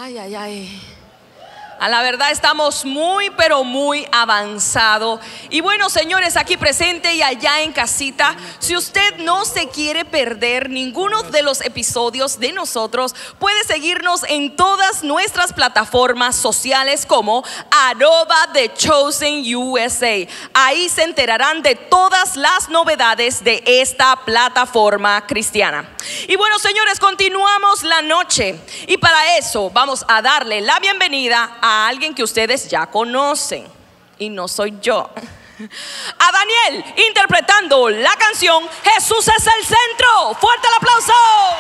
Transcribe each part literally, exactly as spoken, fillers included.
Ay, ay, ay. A la verdad estamos muy, pero muy avanzado. Y bueno, señores, aquí presente y allá en casita, si usted no se quiere perder ninguno de los episodios de nosotros, puede seguirnos en todas nuestras plataformas sociales como arroba The Chosen U S A. Ahí se enterarán de todas las novedades de esta plataforma cristiana. Y bueno, señores, continuamos la noche. Y para eso vamos a darle la bienvenida a a alguien que ustedes ya conocen, y no soy yo, a Daniel, interpretando la canción Jesús es el centro. ¡Fuerte el aplauso!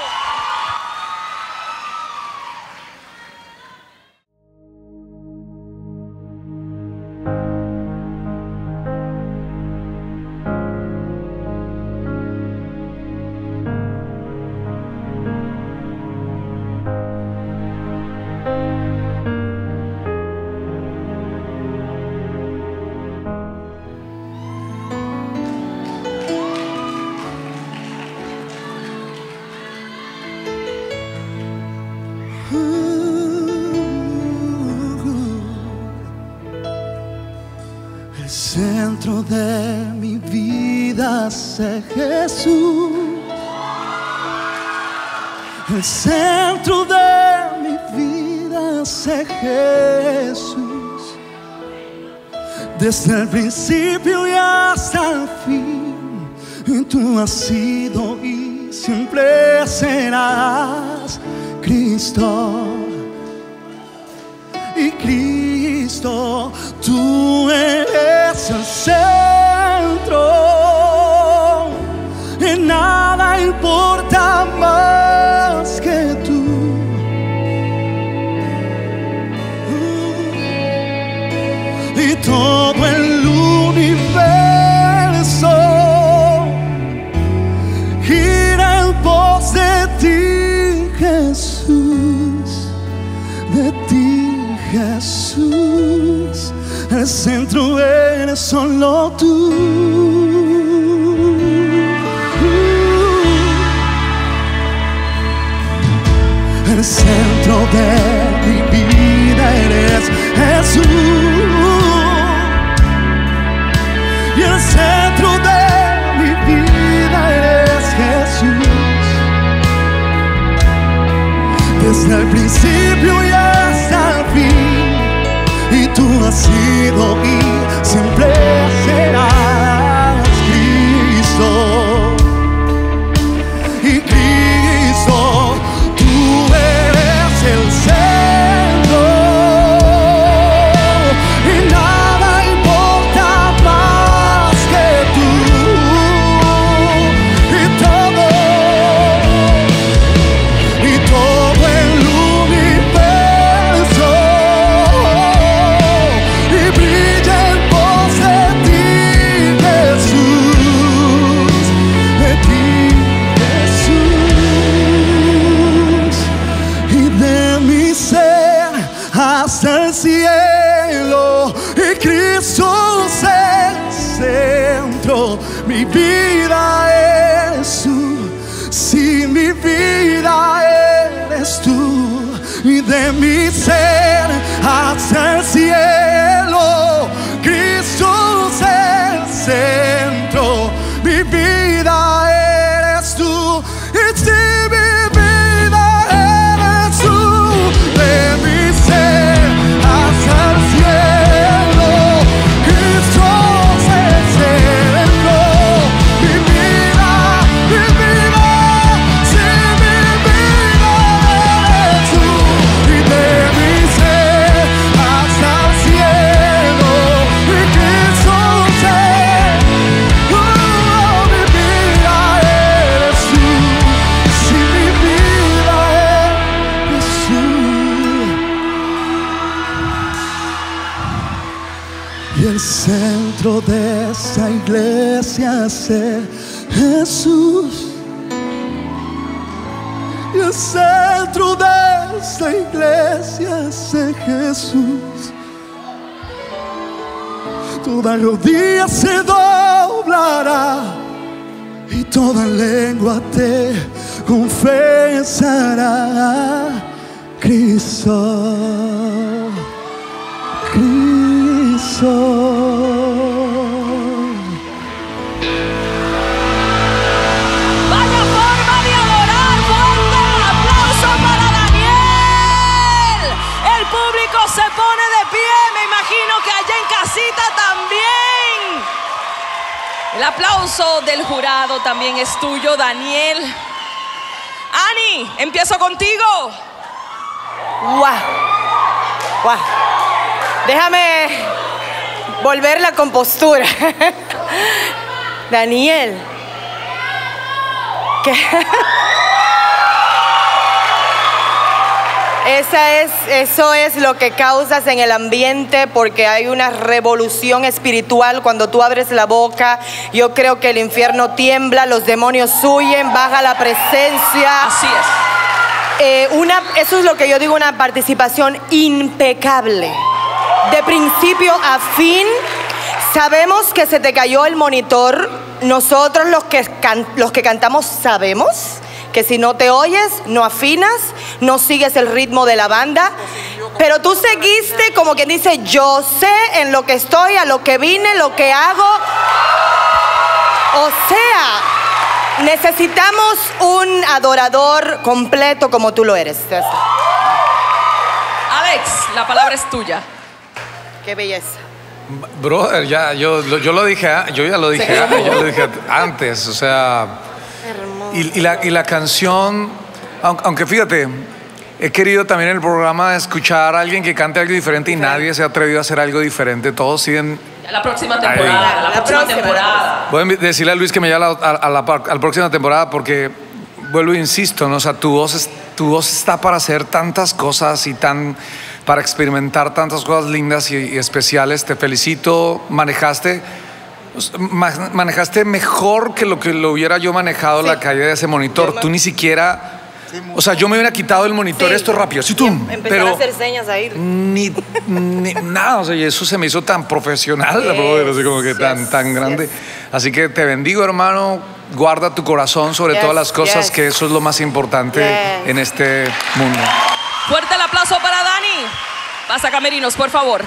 El centro de mi vida es Jesús. El centro de mi vida es Jesús. Desde el principio y hasta el fin, y tú has sido y siempre serás Cristo. Y Cristo, tú eres el centro, y nada importa más que tú. Y todo el universo gira en pos de ti, Jesús, de ti, Jesús. El centro eres solo tú. El centro de mi vida eres Jesús. Y el centro de mi vida eres Jesús. Desde el principio y hasta el fin, y tú has sido y siempre serás Cristo. Y Cristo, tú eres el centro, y nada importa más que tú. Y todo, y todo el universo y brilla en pos de ti, Jesús, de ti, Jesús. Y de mi ser hasta el cielo, y Cristo es el centro. Mi vida eres tú, si mi vida eres tú. Y de mi ser hasta el cielo, Cristo es el centro. Mi vida eres tú, y si mi vida eres tú. De mi ser hasta el cielo, Cristo es el centro. Mi vida, mi vida, si mi vida eres tú. Y de mi ser hasta el cielo, y Cristo es el, oh, mi vida eres tú. Si mi vida eres tú. Y el centro de esta iglesia es Jesús. Y el centro de esta iglesia es Jesús. Toda rodilla se doblará y toda lengua te confesará Cristo, Cristo. Vaya forma de adorar. Fuerte el aplauso para Daniel. El público se pone de pie. Me imagino que allá en casita también. El aplauso del jurado también es tuyo, Daniel. Ani, empiezo contigo. ¡Guau! ¡Guau! Déjame volver la compostura. Daniel. ¿Qué? Esa es, eso es lo que causas en el ambiente, porque hay una revolución espiritual cuando tú abres la boca. Yo creo que el infierno tiembla, los demonios huyen, baja la presencia. Así es. Eh, una, eso es lo que yo digo, una participación impecable. De principio a fin. Sabemos que se te cayó el monitor. Nosotros los que, can, los que cantamos sabemos que si no te oyes, no afinas, no sigues el ritmo de la banda. Pero tú seguiste como quien dice, yo sé en lo que estoy, a lo que vine, lo que hago. O sea, necesitamos un adorador completo como tú lo eres. Alex, la palabra es tuya. Qué belleza. Brother, ya, yo, yo lo dije, yo ya lo dije, yo lo dije antes, o sea, y, y, la, y la canción, aunque fíjate, he querido también en el programa escuchar a alguien que cante algo diferente y nadie se ha atrevido a hacer algo diferente, todos siguen. La próxima temporada, ahí. la, la próxima temporada. Voy a decirle a Luis que me llame a la, a la, a la próxima temporada porque, vuelvo e insisto, ¿no? O sea, tu voz, es, tu voz está para hacer tantas cosas y tan... para experimentar tantas cosas lindas y, y especiales. Te felicito, manejaste manejaste mejor que lo que lo hubiera yo manejado, sí. La caída de ese monitor. Me... Tú ni siquiera, o sea, yo me hubiera quitado el monitor, sí. Esto rápido, así tú, pero a hacer señas ahí. Ni, ni nada, o sea, y eso se me hizo tan profesional, yes, brother, así como que tan, yes, tan grande. Yes. Así que te bendigo, hermano. Guarda tu corazón sobre yes, todas las cosas, yes. Que eso es lo más importante, yes. En este mundo. Fuerte el aplauso para Dani. Pasa, camerinos, por favor.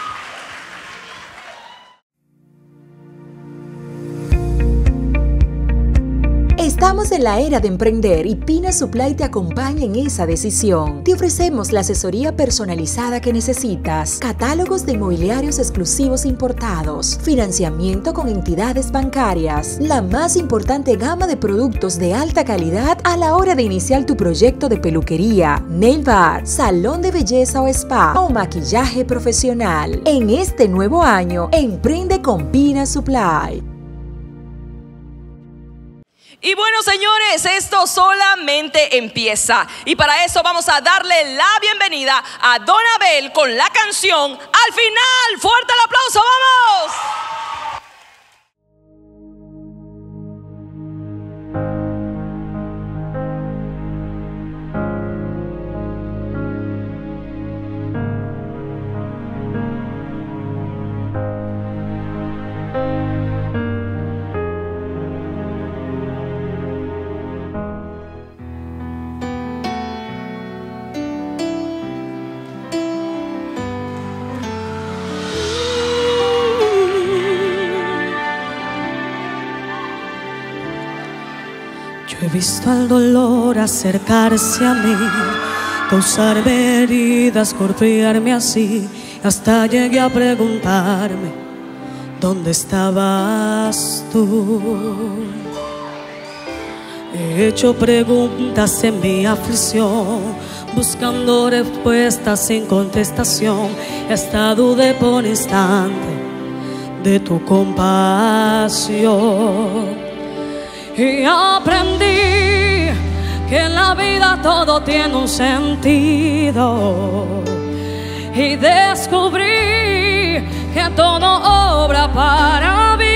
Estamos en la era de emprender y Pina Supply te acompaña en esa decisión. Te ofrecemos la asesoría personalizada que necesitas, catálogos de inmobiliarios exclusivos importados, financiamiento con entidades bancarias, la más importante gama de productos de alta calidad a la hora de iniciar tu proyecto de peluquería, nail bar, salón de belleza o spa o maquillaje profesional. En este nuevo año, emprende con Pina Supply. Y bueno, señores, esto solamente empieza. Y para eso vamos a darle la bienvenida a Don Abel con la canción Al Final. ¡Fuerte el aplauso! ¡Vamos! He visto al dolor acercarse a mí, causarme heridas, golpearme así, hasta llegué a preguntarme, ¿dónde estabas tú? He hecho preguntas en mi aflicción, buscando respuestas sin contestación, hasta dudé por un instante de tu compasión. Y aprendí que en la vida todo tiene un sentido, y descubrí que todo obra para bien,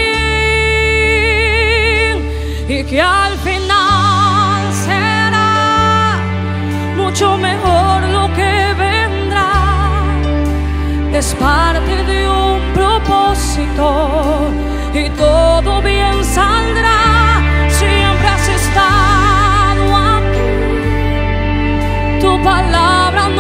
y que al final será mucho mejor lo que vendrá. Es parte de un propósito y todo bien saldrá. Siempre has estado aquí, tu palabra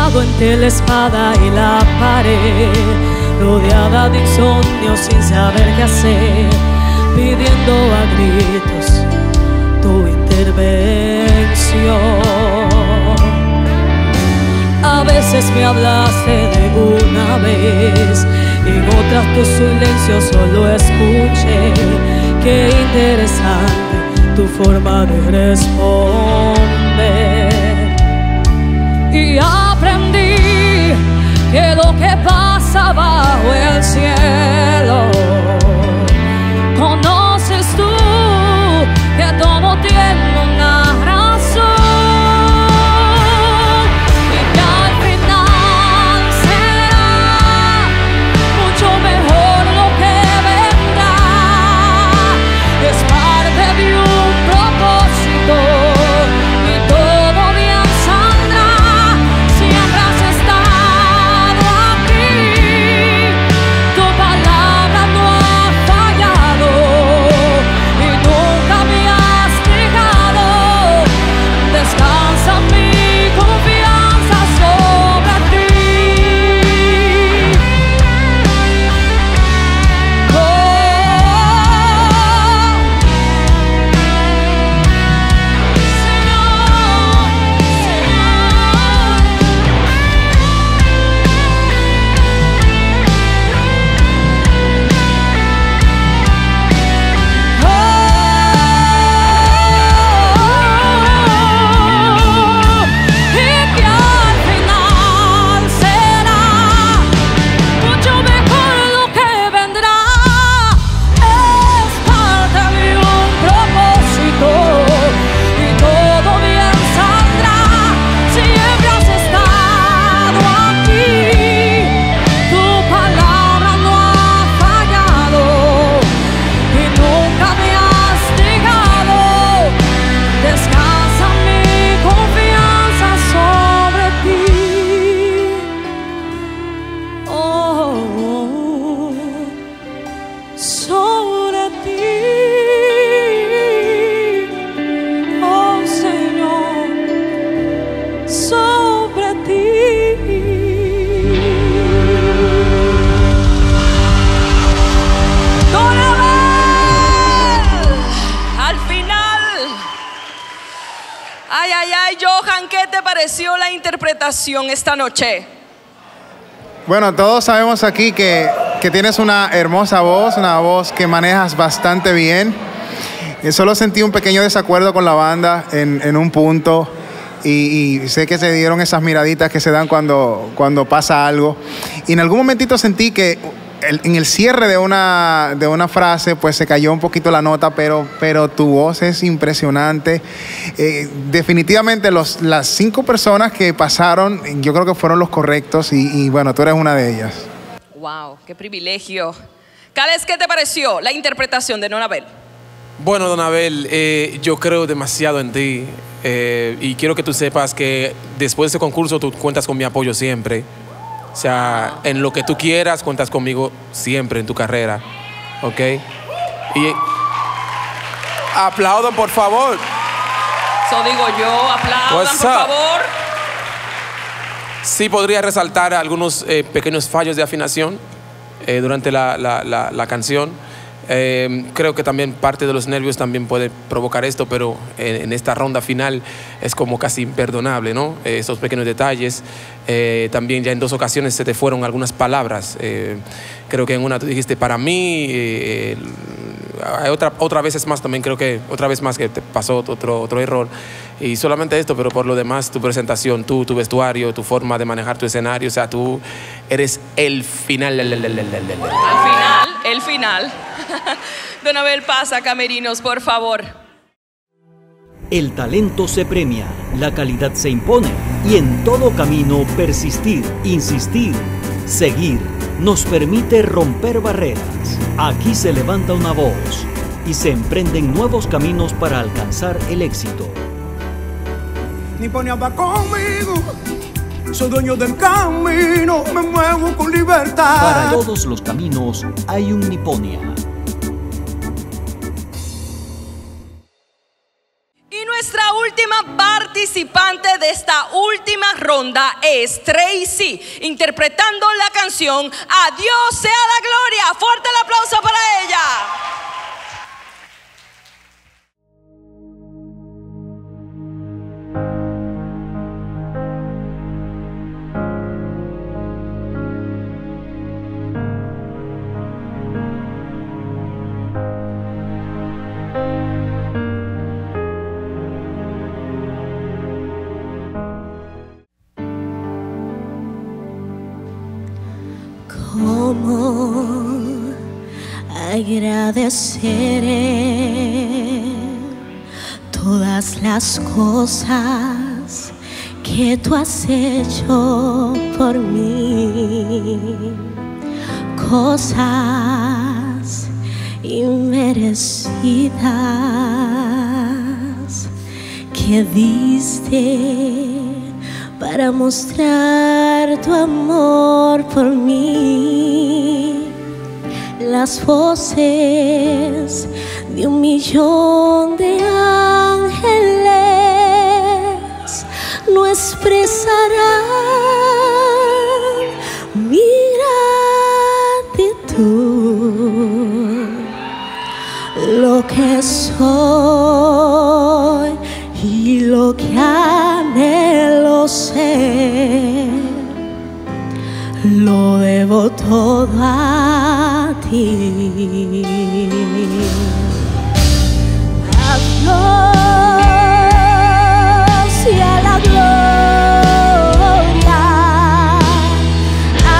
clavado entre la espada y la pared, rodeada de insomnio sin saber qué hacer, pidiendo a gritos tu intervención. A veces me hablaste de una vez, y en otras tu silencio solo escuché. Qué interesante tu forma de responder. Y aprendí que lo que pasa bajo el cielo, conoces tú, que todo tiene una razón, y que al final será mucho mejor lo que vendrá. Es parte de un propósito, y todo bien saldrá. Siempre has estado aquí, tu palabra no ha fallado, y nunca me has negado. Descansa mi confianza sobre ti. Oh, y que al final será mucho mejor lo que vendrá. Es parte de un propósito, y todo bien saldrá. Siempre has estado aquí, tu palabra no ha fallado, y nunca me has negado. Descansa mi confianza sobre ti. Oh, sobre ti. Oh, Señor, sobre ti. Donabel, al final. Ay, ay, ay, Johan, ¿qué te pareció la interpretación esta noche? Bueno, todos sabemos aquí que, que tienes una hermosa voz, una voz que manejas bastante bien. Eh, solo sentí un pequeño desacuerdo con la banda en, en un punto, y, y sé que se dieron esas miraditas que se dan cuando, cuando pasa algo. Y en algún momentito sentí que el- en el cierre de una, de una frase pues se cayó un poquito la nota, pero, pero tu voz es impresionante. Eh, definitivamente los, las cinco personas que pasaron, yo creo que fueron los correctos, y, y bueno, tú eres una de ellas. Wow, qué privilegio. Cales, ¿qué te pareció la interpretación de Donabel? Bueno, Donabel, eh, yo creo demasiado en ti, eh, y quiero que tú sepas que después de este concurso tú cuentas con mi apoyo siempre. O sea, en lo que tú quieras, cuentas conmigo siempre en tu carrera, ¿ok? Y aplaudan, por favor. Eso digo yo, aplaudan, What's por up? favor. Sí podría resaltar algunos eh, pequeños fallos de afinación eh, durante la, la- la- la canción. Eh, creo que también parte de los nervios también puede provocar esto, pero en, en esta ronda final es como casi imperdonable, ¿no? Eh, esos pequeños detalles. Eh, también ya en dos ocasiones se te fueron algunas palabras. Eh, creo que en una tú dijiste para mí. Eh, hay otra, otra vez más también creo que otra vez más que te pasó otro, otro error. Y solamente esto, pero por lo demás, tu presentación, tú, tu vestuario, tu forma de manejar tu escenario, o sea, tú eres el final. Al final, el final. Donabel, pasa, camerinos, por favor. El talento se premia, la calidad se impone y en todo camino persistir, insistir, seguir nos permite romper barreras. Aquí se levanta una voz y se emprenden nuevos caminos para alcanzar el éxito. Niponia va conmigo, soy dueño del camino, me muevo con libertad. Para todos los caminos hay un Niponia. Y nuestra última parte participante de esta última ronda es Tracy, interpretando la canción A Dios sea la gloria. Fuerte el aplauso para ella. ¿Cómo agradeceré todas las cosas que tú has hecho por mí? Cosas inmerecidas que diste para mostrar tu amor por mí. Las voces de un millón de ángeles no expresarán mi gratitud. Lo que soy y lo que anhelo ser, lo debo todo a ti. A Dios y a la gloria, a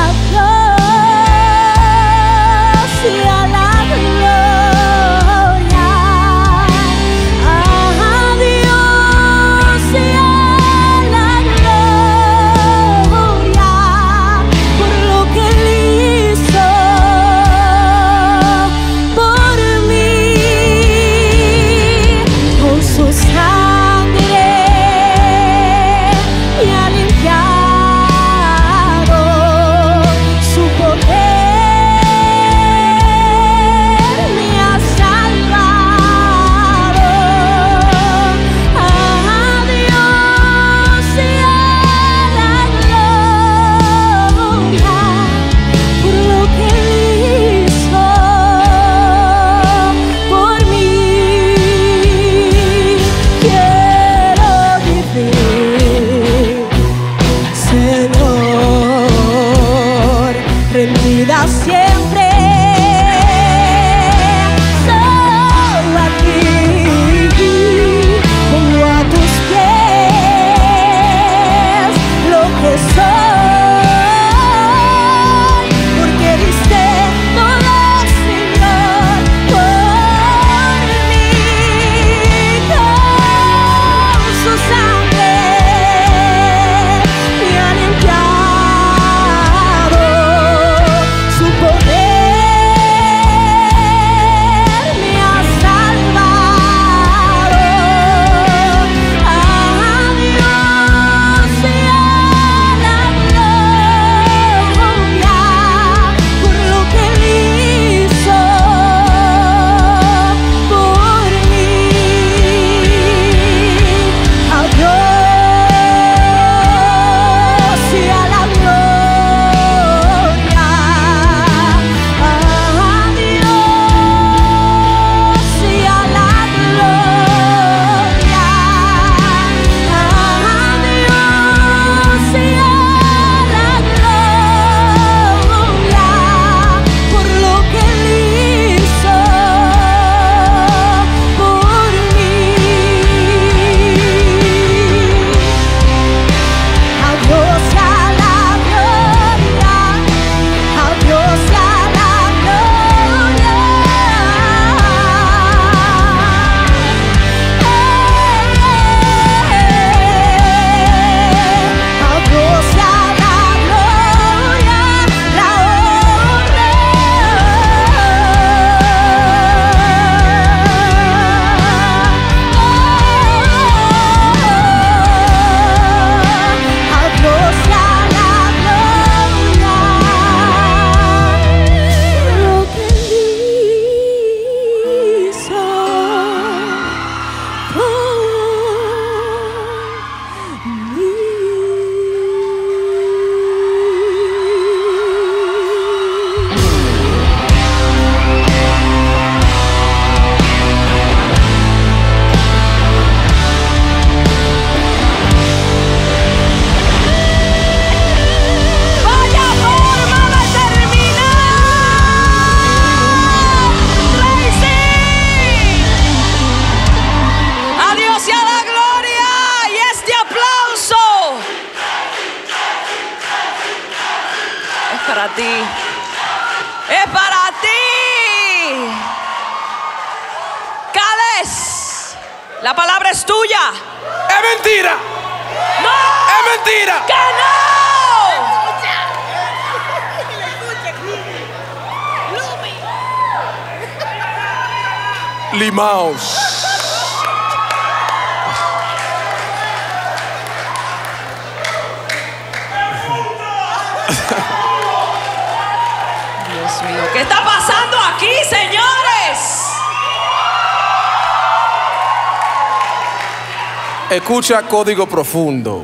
Dios y a la gloria, a Dios y a la gloria, por lo que Él hizo por mí. Con La palabra es tuya. ¡Es mentira! ¡No! ¡Es mentira! ¡Que no! Limaos. Dios mío, ¿qué está pasando aquí, señores? Escucha Código Profundo.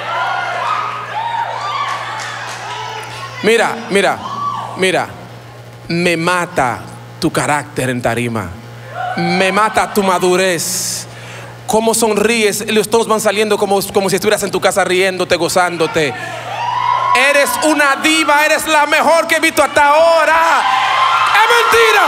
Mira, mira, mira. Me mata tu carácter en tarima. Me mata tu madurez. Cómo sonríes, los tonos van saliendo como, como si estuvieras en tu casa riéndote, gozándote. Eres una diva, eres la mejor que he visto hasta ahora. ¡Es mentira!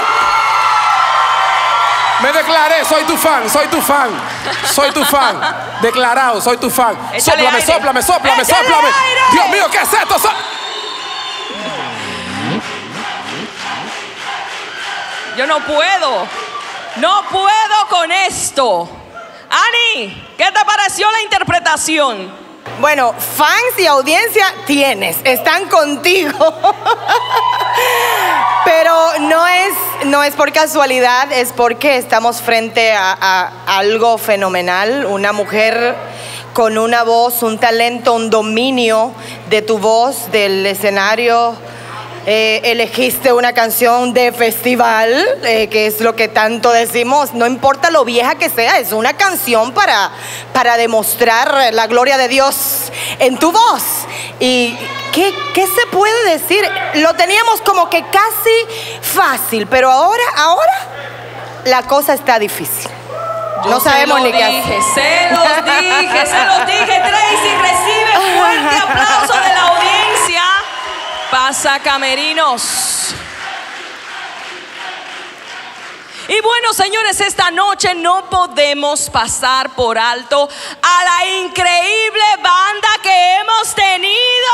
Me declaré, soy tu fan, soy tu fan. Soy tu fan. Declarado, soy tu fan. Échale Sóplame, aire. sóplame, sóplame, Échale sóplame. aire. Dios mío, ¿qué es esto? So- Yo no puedo. No puedo con esto. Ani, ¿qué te pareció la interpretación? Bueno, fans y audiencia tienes, están contigo. Pero no es, no es por casualidad, es porque estamos frente a, a algo fenomenal. Una mujer con una voz, un talento, un dominio de tu voz, del escenario. Eh, elegiste una canción de festival, eh, que es lo que tanto decimos, no importa lo vieja que sea, es una canción para, para demostrar la gloria de Dios en tu voz. ¿Y qué, qué se puede decir? Lo teníamos como que casi fácil, pero ahora, ahora la cosa está difícil. Yo No sabemos se lo ni qué dije, hacer. se los dije, se los dije. Tracy recibe fuerte aplauso de la audiencia. Pasa camerinos. Y bueno, señores, esta noche no podemos pasar por alto a la increíble banda que hemos tenido.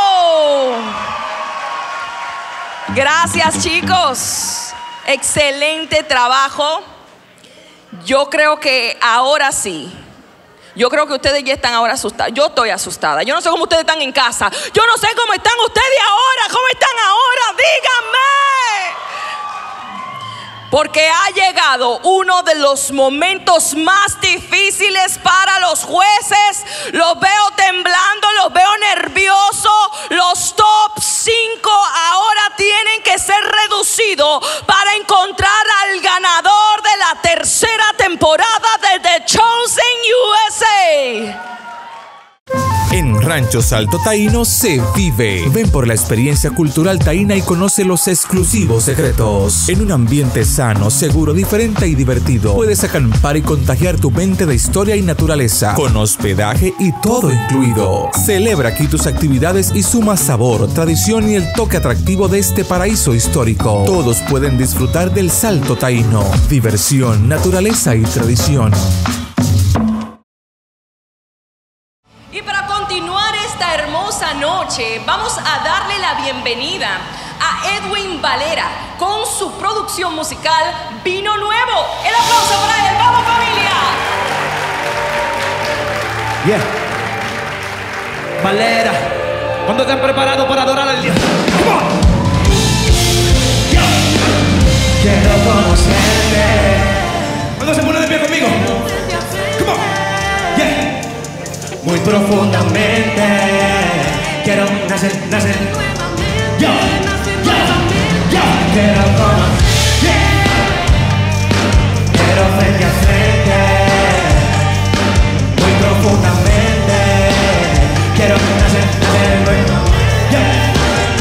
Gracias, chicos. Excelente trabajo. Yo creo que ahora sí. Yo creo que ustedes ya están ahora asustados. Yo estoy asustada. Yo no sé cómo ustedes están en casa. Yo no sé cómo están ustedes ahora. ¿Cómo están ahora? Díganme. Porque ha llegado uno de los momentos más difíciles para los jueces. Los veo temblando, los veo nerviosos. Los top cinco ahora tienen que ser reducidos para encontrar al ganador de la tercera temporada de The Chosen U S A. En Rancho Salto Taíno se vive. Ven por la experiencia cultural taína y conoce los exclusivos secretos. En un ambiente sano, seguro, diferente y divertido, puedes acampar y contagiar tu mente de historia y naturaleza, con hospedaje y todo incluido. Celebra aquí tus actividades y suma sabor, tradición y el toque atractivo de este paraíso histórico. Todos pueden disfrutar del Salto Taíno. Diversión, naturaleza y tradición. Y para continuar esta hermosa noche, vamos a darle la bienvenida a Edwin Valera con su producción musical Vino Nuevo. El aplauso para él. ¡Vamos, familia! Yeah. Valera, ¿cuándo están preparados para adorar al Dios? Come on. Yeah. Quiero conocerte. ¿Cuándo se pone de pie conmigo? Come on. Yeah. Muy profundamente quiero nacer, nacer. Yo, yo, yo quiero conocer. Yeah. Quiero frente a frente. Muy profundamente quiero nacer, nacer. Yeah.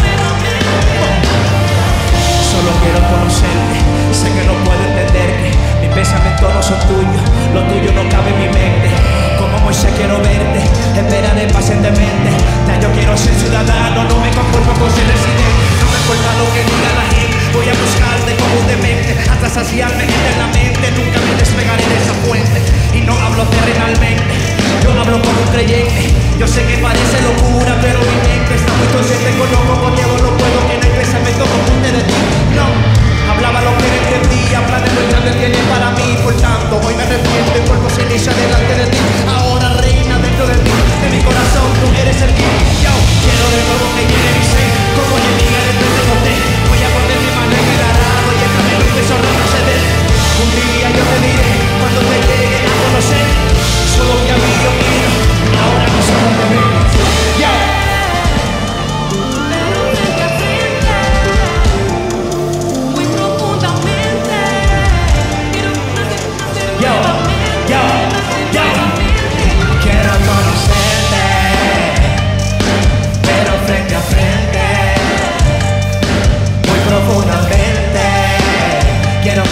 Solo quiero conocerte. Sé que no puedo entenderte. Mis pensamientos no son tuyos. Lo tuyo no cabe en mi mente. Como Moisés quiero verte, esperaré pacientemente. Ya yo quiero ser ciudadano, no me conformo con ser residente. No me importa lo que diga la gente, voy a buscarte como un demente, hasta saciarme eternamente. Nunca me despegaré de esa fuente, y no hablo terrenalmente, yo hablo como un creyente. Yo sé que parece locura, pero mi mente está muy consciente. Conozco con Diego, no puedo que no hay pensamiento como de ti. No, hablaba lo que no entendía, planes muy grandes tiene para mí. Por tanto, hoy me arrepiento y por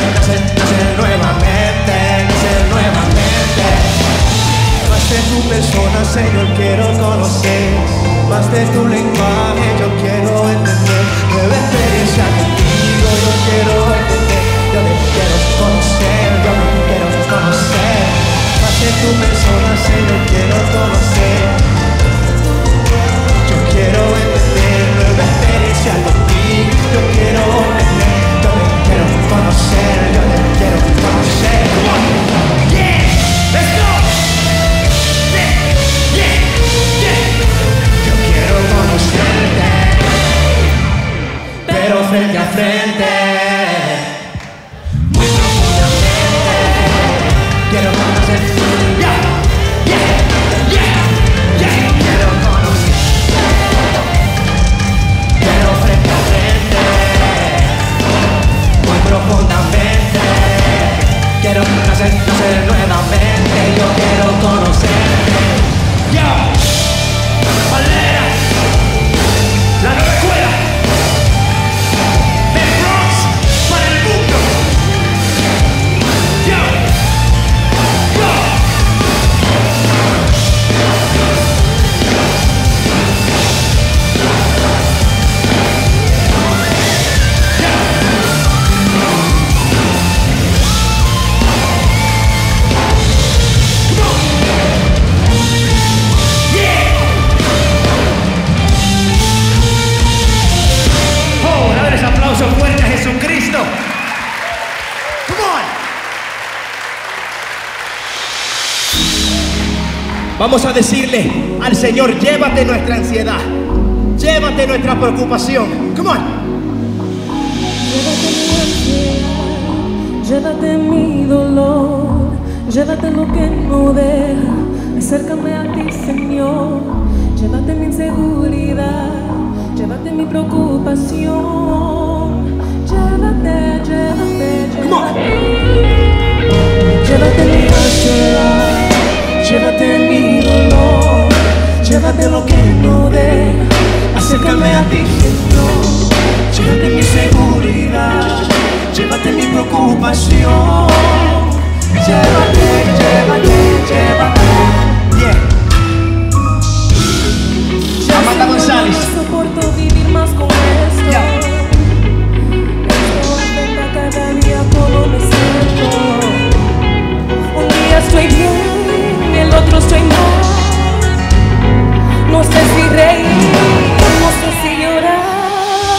nacer, nacer nuevamente, nacer nuevamente. Más de tu persona, Señor, quiero conocer. Más de tu lenguaje, yo quiero entender. Nueva experiencia contigo, yo quiero entender. Yo me quiero conocer, yo me quiero conocer. Más de tu persona, Señor, quiero conocer. Yo quiero entender. Nueva experiencia contigo, yo quiero entender. Yo me quiero conocer, yo me quiero conocer. Yeah, let's go. Conocerte, pero frente a frente, muy profundamente. Quiero conocer, yeah, yeah, yeah, yeah. Quiero conocer, pero frente a frente, muy profundamente. Quiero conocer, conocer nuevamente. Yo quiero conocer, yeah. Valera, la nueva escuela del Bronx para el mundo. Yo, go. Aplauso fuerte a Jesucristo. Come on. Vamos a decirle al Señor, llévate nuestra ansiedad, llévate nuestra preocupación. Come on. Llévate mi ansiedad, llévate mi dolor, llévate lo que no deja, acércame a ti, Señor. Llévate mi inseguridad, llévate mi preocupación. Llévate, llévate, llévate. Llévate mi ansiedad, llévate mi dolor, llévate lo que no deja, acércame a ti, Señor. Llévate mi seguridad, llévate mi preocupación. Llévate, llévate, llévate. Yeah. Amanda González. No soporto vivir más con esto. Yeah. Cada día como me siento. Un día estoy bien, el otro estoy mal. No sé si reír, no sé si llorar.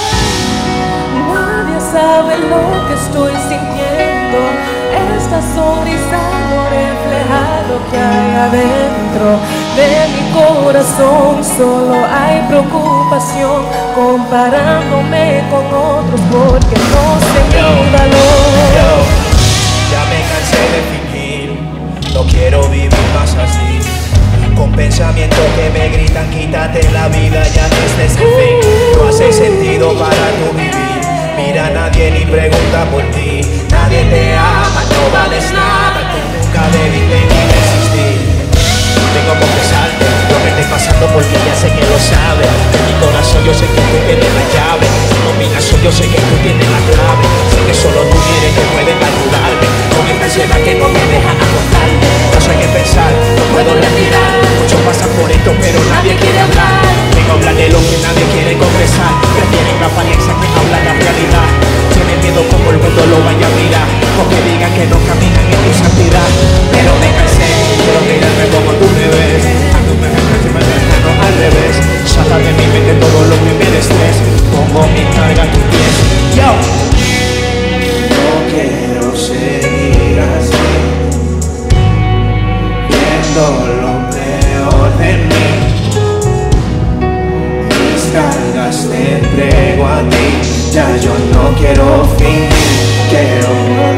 Nadie sabe lo que estoy sintiendo. Esta sonrisa no refleja lo que hay adentro de mi corazón. Solo hay preocupación comparándome con otros porque no sé mi valor. Ya me cansé de fingir, no quiero vivir más así. Con pensamientos que me gritan, quítate la vida ya desde ese fin. No hace sentido para tu vivir. Mira, nadie ni pregunta por ti. Nadie te ama, no vales nada. Tú nunca debiste ni existir. Tengo que confesarte lo que estoy pasando porque ya sé que lo sabes. En mi corazón yo sé que tú tienes la llave. En combinación yo sé que tú tienes la clave. Sé que solo tú tienes que puedes ayudarme. Con esta ansiedad que no me deja acostarme. No sé qué pensar, no puedo respirar. Muchos pasan por esto pero nadie quiere hablar. Tengo hablar de lo que nadie quiere confesar. Prefieren la apariencia que habla la realidad. Tienen miedo como el mundo lo vaya a mirar. Porque digan que no caminan en tu santidad. Pero me cansé, quiero mirarme como tú me ves. Ando me no al revés. Saca de mi mente todo lo que me destrés. Pongo mi carga a tus pies. Yo no quiero seguir así, viendo lo peor de mí. Mis cargas te entrego a ti. Ya yo no quiero fingir, quiero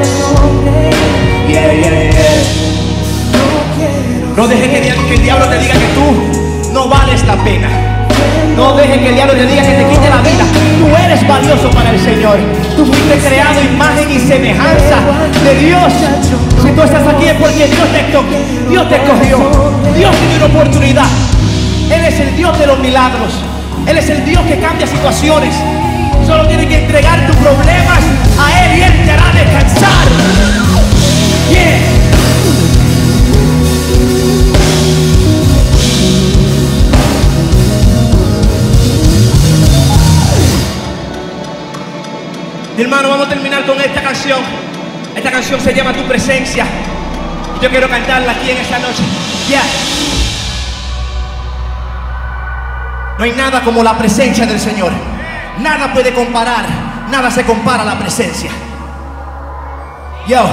yeah, yeah, yeah. No quiero. No dejes que, que el diablo te diga que tú no vales la pena. No dejes que el diablo te diga que te quite la vida. Tú eres valioso para el Señor. Tú fuiste creado imagen y semejanza de Dios. Si tú estás aquí es porque Dios te, Dios te escogió. Dios te dio una oportunidad. Él es el Dios de los milagros. Él es el Dios que cambia situaciones. Solo tienes que entregar tus problemas a Él y Él te hará descansar. Esta canción se llama Tu Presencia. Y yo quiero cantarla aquí en esta noche. Yeah. No hay nada como la presencia del Señor. Nada puede comparar, nada se compara a la presencia. Yo.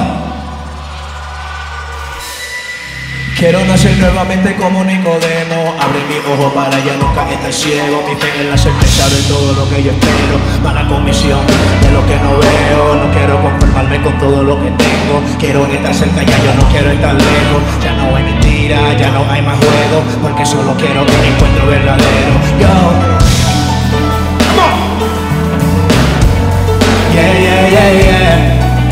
Quiero nacer nuevamente como Nicodemo. Abre mi ojo para ya nunca estar ciego. Mi fe en la certeza de todo lo que yo espero. Para la comisión de lo que no veo. No quiero conformarme con todo lo que tengo. Quiero estar cerca ya, yo no quiero estar lejos. Ya no hay mentira, ya no hay más juego. Porque solo quiero un encuentro verdadero. Yo. Come on. Yeah, yeah, yeah, yeah.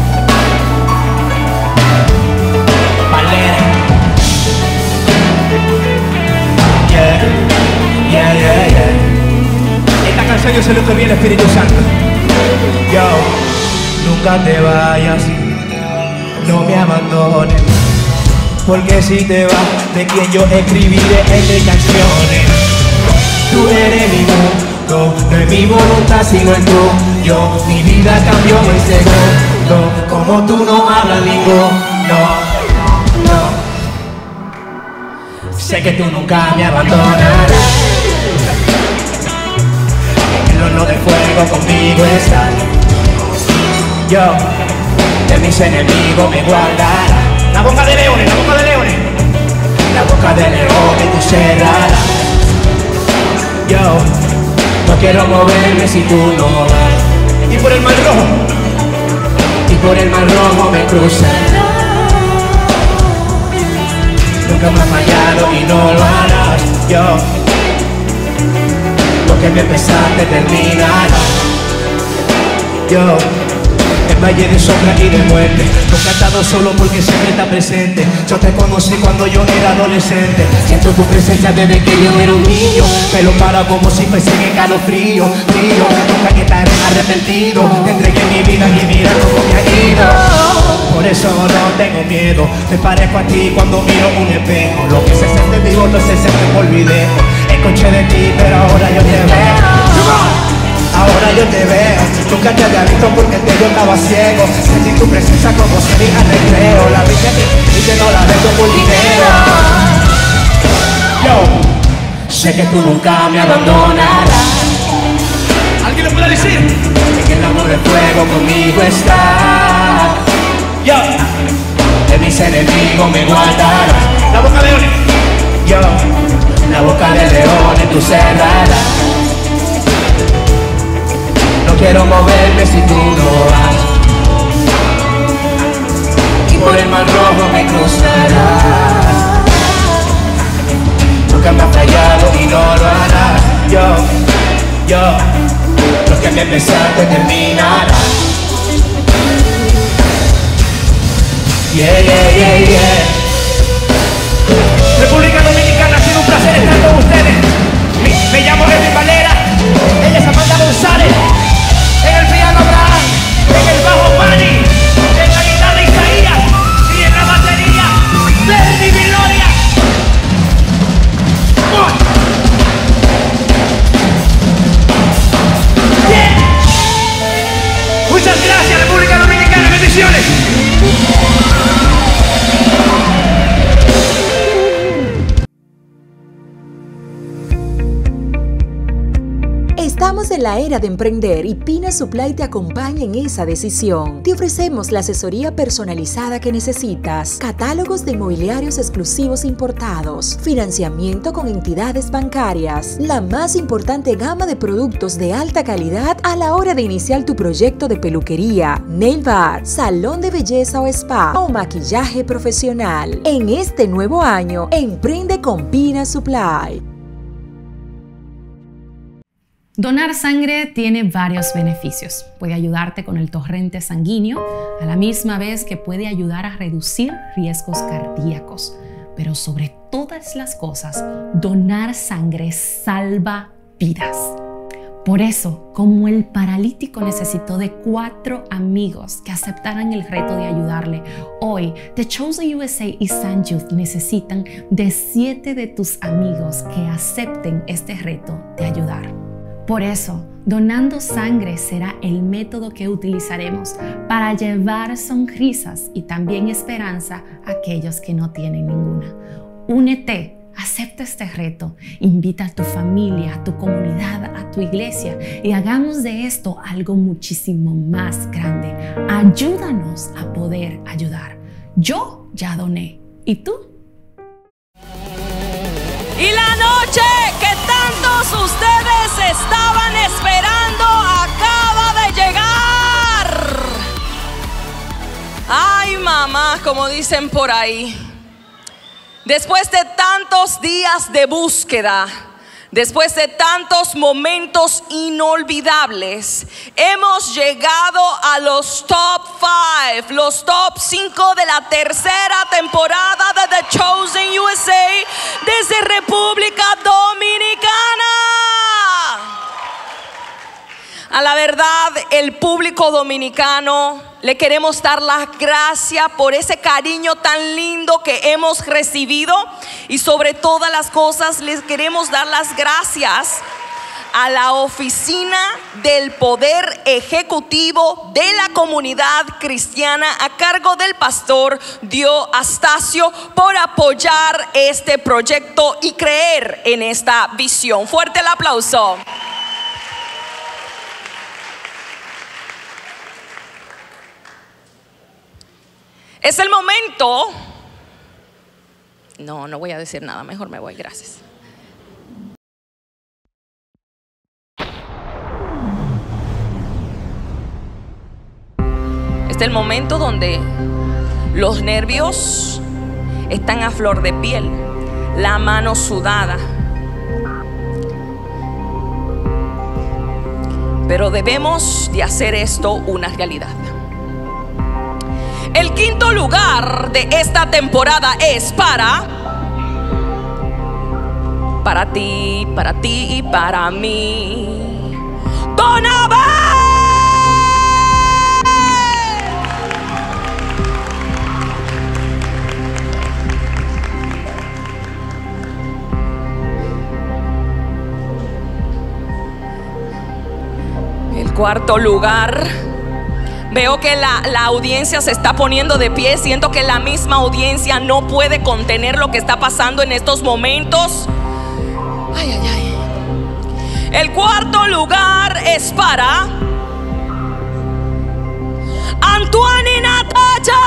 Yeah, yeah, yeah. Esta canción yo sé lo que viene el Espíritu Santo. Yo, nunca te vayas, no me abandones, porque si te vas, de quien yo escribiré entre canciones. Tú eres mi mundo, no es mi voluntad sino el tuyo. Mi vida cambió en segundo, como tú no hablas ninguno, no. Sé que tú nunca me abandonarás. En el horno de fuego conmigo estás. Yo, de mis enemigos me guardará. La boca de leones, la boca de leones. La boca de leones tú cerrarás. Yo, no quiero moverme si tú no vas. Y por el mar rojo, y por el mar rojo me cruzarás. Nunca me has fallado y no lo harás. Yo, lo que me empezaste terminará. Yo, en valle de sombra y de muerte, nunca he estado solo porque siempre está presente. Yo te conocí cuando yo era adolescente. Siento tu presencia desde que yo era un niño. Pelo para como si fuese en calofrío. Tío, nunca que estar arrepentido. Te entregué mi vida y mira cómo me ha ido. Por eso no tengo miedo. Me parezco a ti cuando miro un espejo. Lo que se siente vivo no se siente por video. Escuché de ti pero ahora yo te veo. Ahora yo te veo, nunca te había visto porque antes yo estaba ciego. Sentí tu presencia como si me al recreo. La vi de mí y que no la vendo por dinero. Yo, sé que tú nunca me abandonarás. ¿Alguien lo puede decir? Que el amor de fuego conmigo está. Yo, de mis enemigos me guardarás. La boca de leones. Yo, la boca de leones tú cerrarás. No quiero moverme si tú no vas. Y por el mar rojo me cruzarás. Nunca me has fallado y no lo harás. Yo, yo, lo que me empezaste terminará. Yeah, yeah, yeah, yeah. República Dominicana, ha sido un placer estar con ustedes. Me, me llamo Edwin Valera. Ella es Amanda González. En el piano Abraham, en el bajo Manny, en la guitarra Isaías y en la batería Bernie Viloria. Yeah. Muchas gracias República Dominicana, bendiciones. Estamos en la era de emprender y Pina Supply te acompaña en esa decisión. Te ofrecemos la asesoría personalizada que necesitas, catálogos de inmobiliarios exclusivos importados, financiamiento con entidades bancarias, la más importante gama de productos de alta calidad a la hora de iniciar tu proyecto de peluquería, nail bar, salón de belleza o spa o maquillaje profesional. En este nuevo año, emprende con Pina Supply. Donar sangre tiene varios beneficios. Puede ayudarte con el torrente sanguíneo, a la misma vez que puede ayudar a reducir riesgos cardíacos. Pero sobre todas las cosas, donar sangre salva vidas. Por eso, como el paralítico necesitó de cuatro amigos que aceptaran el reto de ayudarle, hoy The Chosen U S A y San Youth necesitan de siete de tus amigos que acepten este reto de ayudar. Por eso, donando sangre será el método que utilizaremos para llevar sonrisas y también esperanza a aquellos que no tienen ninguna. Únete, acepta este reto, invita a tu familia, a tu comunidad, a tu iglesia y hagamos de esto algo muchísimo más grande. Ayúdanos a poder ayudar. Yo ya doné. ¿Y tú? Y la noche que tantos ustedes estaban esperando acaba de llegar. Ay, mamá, como dicen por ahí. Después de tantos días de búsqueda, después de tantos momentos inolvidables, hemos llegado a los top five, los top cinco de la tercera temporada de The Chosen U S A desde República Dominicana. A la verdad, el público dominicano, le queremos dar las gracias por ese cariño tan lindo que hemos recibido, y sobre todas las cosas les queremos dar las gracias a la Oficina del Poder Ejecutivo de la Comunidad Cristiana a cargo del pastor Dio Astacio por apoyar este proyecto y creer en esta visión. Fuerte el aplauso. Es el momento. No, no voy a decir nada, mejor me voy, gracias. Este es el momento donde los nervios están a flor de piel, la mano sudada. Pero debemos de hacer esto una realidad. El quinto lugar de esta temporada es para Para ti, para ti y para mí. ¡Donabel! El cuarto lugar. Veo que la, la audiencia se está poniendo de pie. Siento que la misma audiencia no puede contener lo que está pasando en estos momentos. Ay, ay, ay. El cuarto lugar es para Antoine y Natacha.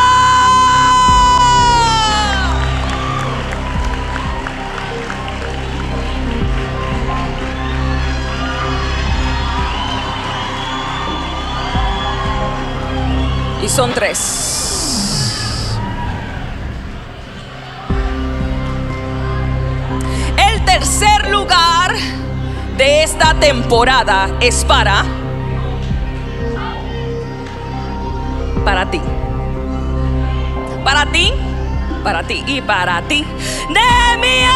Y son tres. El tercer lugar de esta temporada es para Para ti. Para ti, para ti y para ti. ¡Nehemías!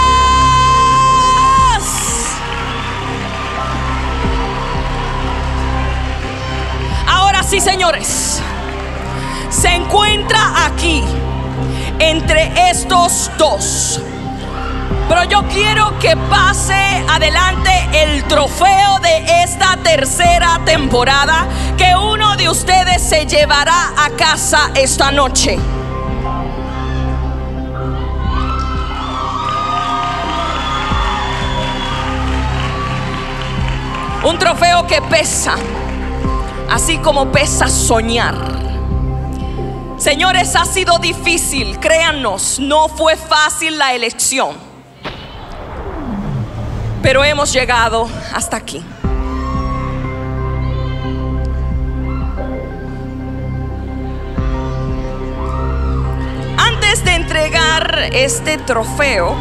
Ahora sí, señores, se encuentra aquí entre estos dos. Pero yo quiero que pase adelante el trofeo de esta tercera temporada que uno de ustedes se llevará a casa esta noche. Un trofeo que pesa, así como pesa soñar. Señores, ha sido difícil, créannos, no fue fácil la elección. Pero hemos llegado hasta aquí. Antes de entregar este trofeo,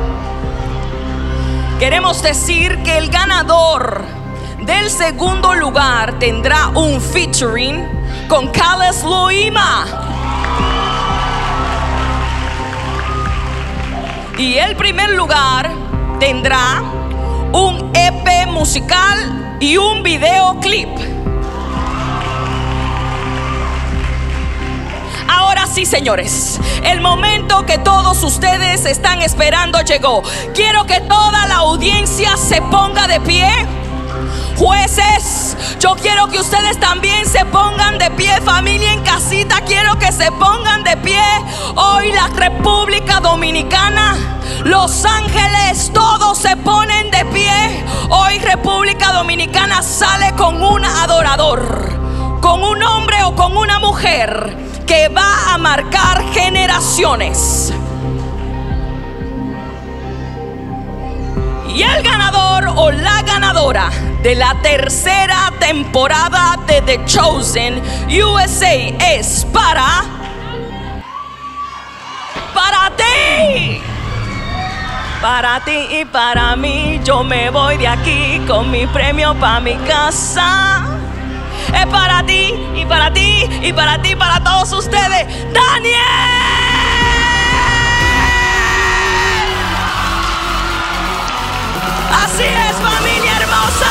queremos decir que el ganador del segundo lugar tendrá un featuring con Carlos Loima. Y el primer lugar tendrá un E P musical y un videoclip. Ahora sí, señores, el momento que todos ustedes están esperando llegó. Quiero que toda la audiencia se ponga de pie Jueces, yo quiero que ustedes también se pongan de pie. Familia en casita, quiero que se pongan de pie. Hoy la República Dominicana, Los Ángeles, todos se ponen de pie. Hoy República Dominicana sale con un adorador, con un hombre o con una mujer que va a marcar generaciones. Y el ganador o la ganadora de la tercera temporada de The Chosen U S A es para para ti, para ti y para mí. Yo me voy de aquí con mi premio para mi casa. Es para ti y para ti y para ti, para todos ustedes. ¡Daniel! Así es, familia hermosa.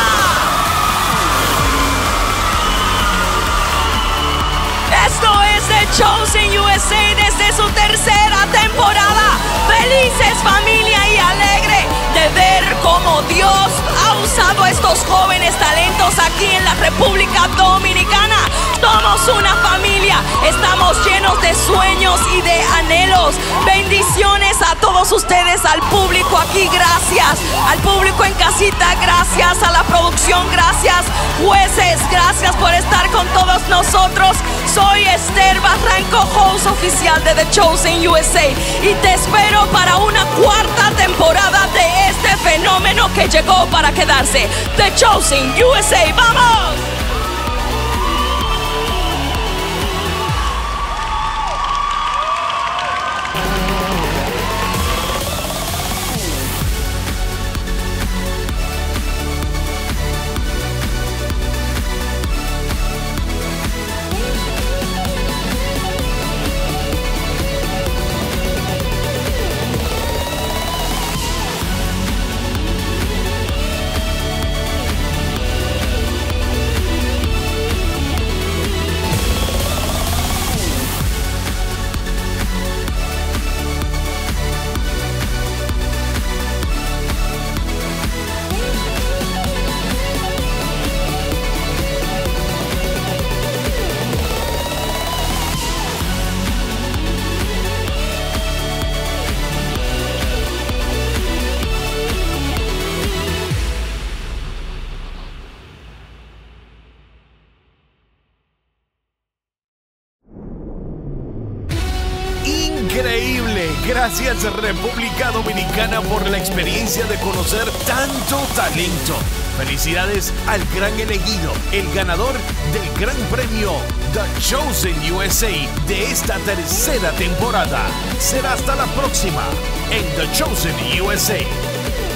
Esto es The Chosen U S A desde su tercera temporada. Felices, familia, y alegre de ver cómo Dios ha usado a estos jóvenes talentos aquí en la República Dominicana. Somos una familia, estamos llenos de sueños y de anhelos. Bendiciones a todos ustedes, al público aquí, gracias. Al público en casita, gracias. A la producción, gracias. Jueces, gracias por estar con todos nosotros. Soy Esther Barranco, host oficial de The Chosen U S A, y te espero para una cuarta temporada de este fenómeno que llegó para quedarse. The Chosen U S A, ¡vamos! Increíble. Gracias, República Dominicana, por la experiencia de conocer tanto talento. Felicidades al gran elegido, el ganador del Gran Premio The Chosen U S A de esta tercera temporada. Será hasta la próxima en The Chosen U S A.